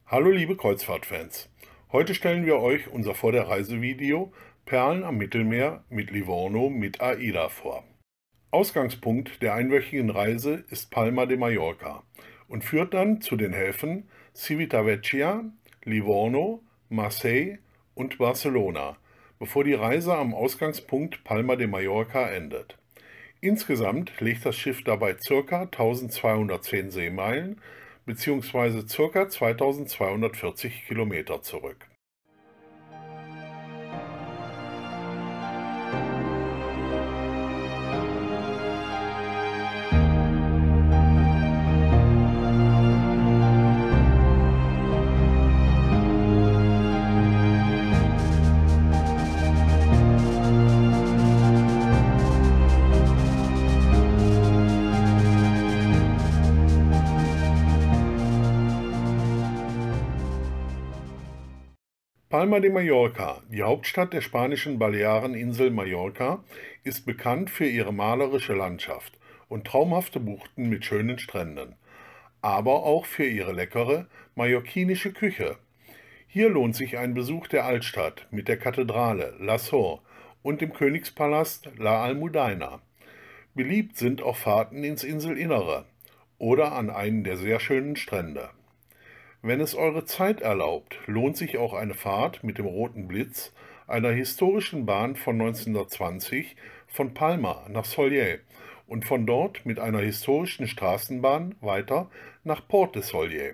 Hallo liebe Kreuzfahrtfans, heute stellen wir euch unser Vor der Reise Video Perlen am Mittelmeer mit Livorno mit AIDA vor. Ausgangspunkt der einwöchigen Reise ist Palma de Mallorca und führt dann zu den Häfen Civitavecchia, Livorno, Marseille und Barcelona, bevor die Reise am Ausgangspunkt Palma de Mallorca endet. Insgesamt legt das Schiff dabei ca. 1210 Seemeilen bzw. ca. 2240 Kilometer zurück. Palma de Mallorca, die Hauptstadt der spanischen Baleareninsel Mallorca, ist bekannt für ihre malerische Landschaft und traumhafte Buchten mit schönen Stränden, aber auch für ihre leckere mallorquinische Küche. Hier lohnt sich ein Besuch der Altstadt mit der Kathedrale La Sor und dem Königspalast La Almudaina. Beliebt sind auch Fahrten ins Inselinnere oder an einen der sehr schönen Strände. Wenn es eure Zeit erlaubt, lohnt sich auch eine Fahrt mit dem Roten Blitz, einer historischen Bahn von 1920 von Palma nach Sóller und von dort mit einer historischen Straßenbahn weiter nach Port de Sóller.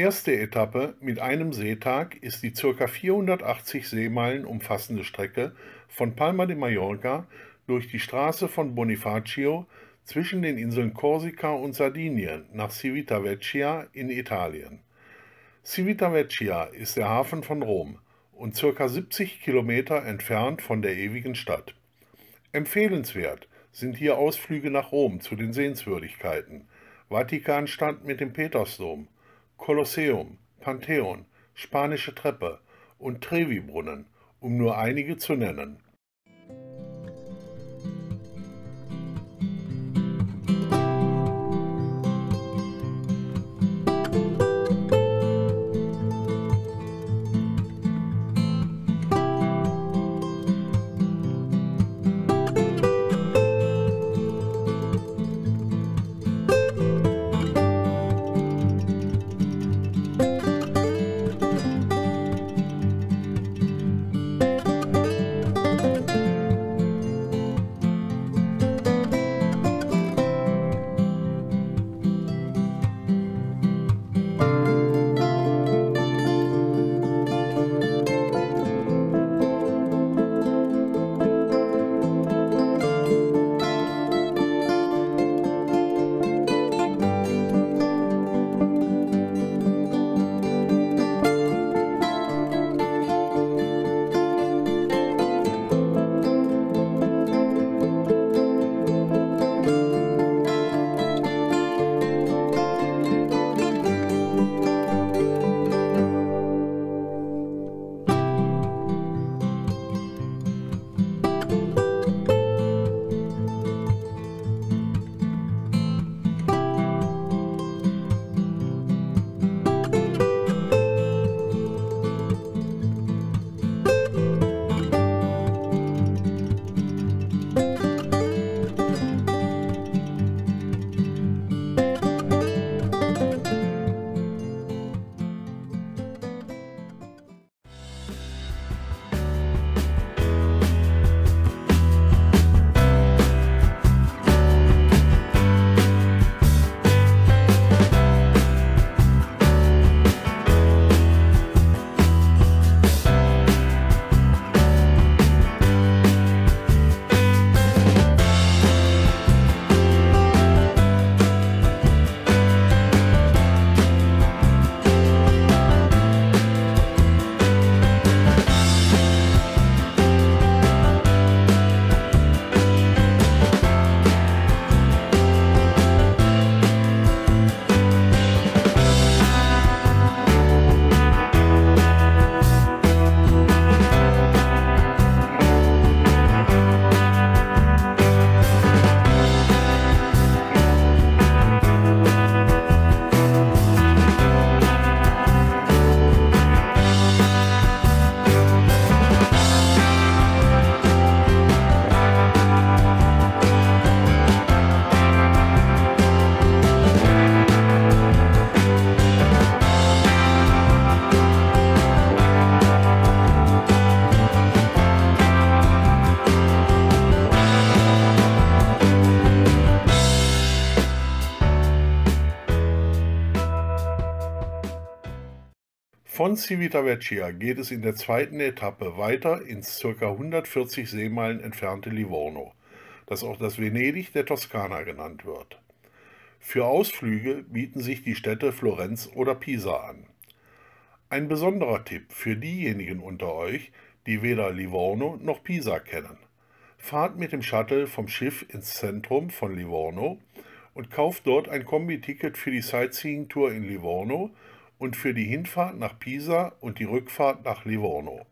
Erste Etappe mit einem Seetag ist die ca. 480 Seemeilen umfassende Strecke von Palma de Mallorca durch die Straße von Bonifacio zwischen den Inseln Korsika und Sardinien nach Civitavecchia in Italien. Civitavecchia ist der Hafen von Rom und ca. 70 Kilometer entfernt von der ewigen Stadt. Empfehlenswert sind hier Ausflüge nach Rom zu den Sehenswürdigkeiten, Vatikanstadt mit dem Petersdom, Kolosseum, Pantheon, Spanische Treppe und Trevi-Brunnen, um nur einige zu nennen. Von Civitavecchia geht es in der zweiten Etappe weiter ins ca. 140 Seemeilen entfernte Livorno, das auch das Venedig der Toskana genannt wird. Für Ausflüge bieten sich die Städte Florenz oder Pisa an. Ein besonderer Tipp für diejenigen unter euch, die weder Livorno noch Pisa kennen: Fahrt mit dem Shuttle vom Schiff ins Zentrum von Livorno und kauft dort ein Kombi-Ticket für die Sightseeing-Tour in Livorno und für die Hinfahrt nach Pisa und die Rückfahrt nach Livorno.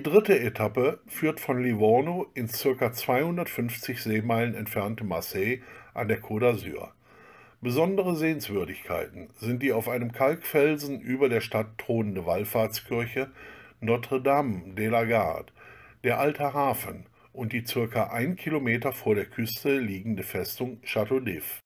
dritte Etappe führt von Livorno ins ca. 250 Seemeilen entfernte Marseille an der Côte d'Azur. Besondere Sehenswürdigkeiten sind die auf einem Kalkfelsen über der Stadt thronende Wallfahrtskirche Notre-Dame de la Garde, der alte Hafen und die ca. 1 Kilometer vor der Küste liegende Festung Château d'If.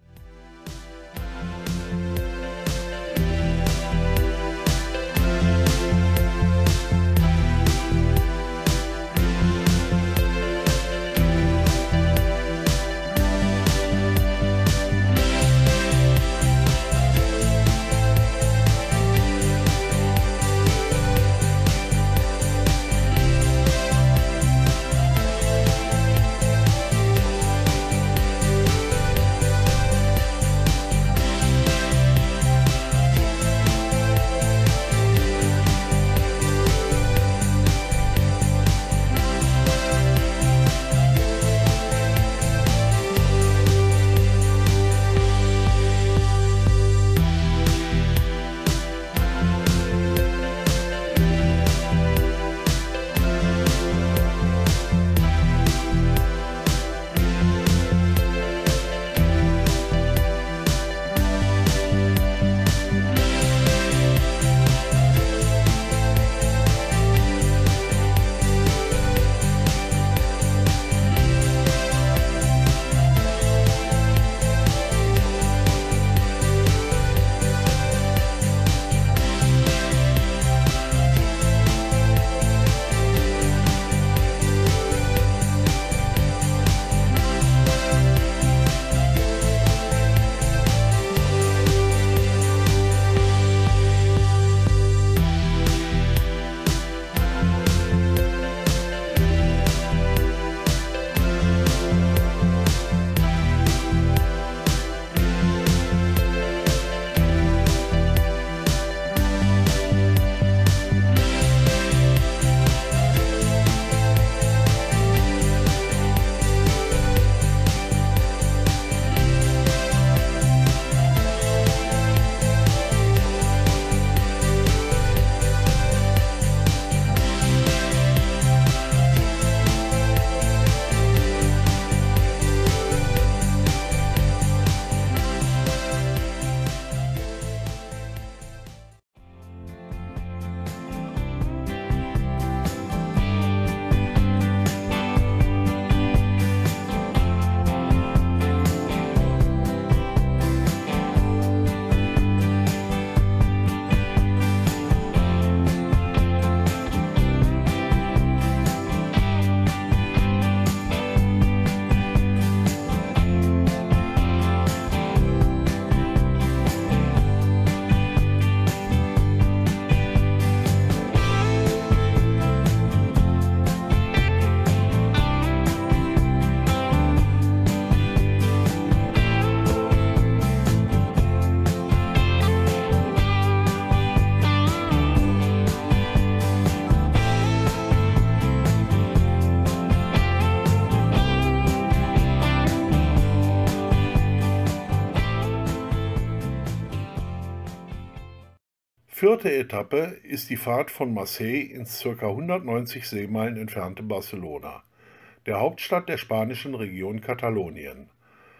Vierte Etappe ist die Fahrt von Marseille ins ca. 190 Seemeilen entfernte Barcelona, der Hauptstadt der spanischen Region Katalonien.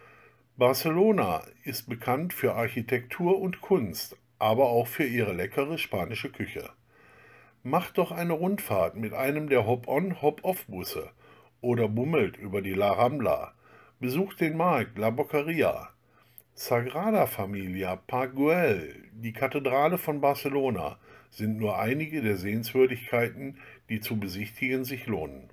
Barcelona ist bekannt für Architektur und Kunst, aber auch für ihre leckere spanische Küche. Macht doch eine Rundfahrt mit einem der Hop-on, Hop-off-Busse oder bummelt über die La Rambla, besucht den Markt La Boqueria, Sagrada Familia, Park Güell, die Kathedrale von Barcelona sind nur einige der Sehenswürdigkeiten, die zu besichtigen sich lohnen.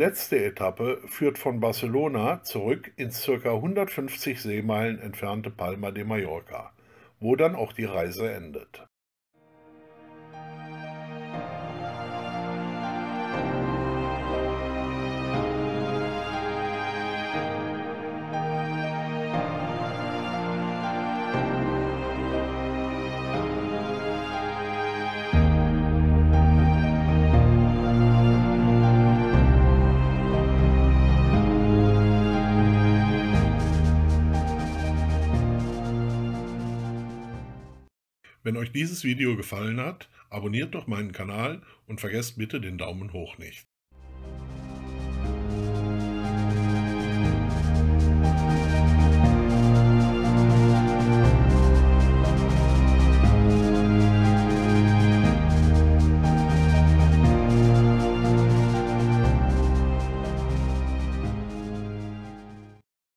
letzte Etappe führt von Barcelona zurück ins ca. 150 Seemeilen entfernte Palma de Mallorca, wo dann auch die Reise endet. Wenn euch dieses Video gefallen hat, abonniert doch meinen Kanal und vergesst bitte den Daumen hoch nicht.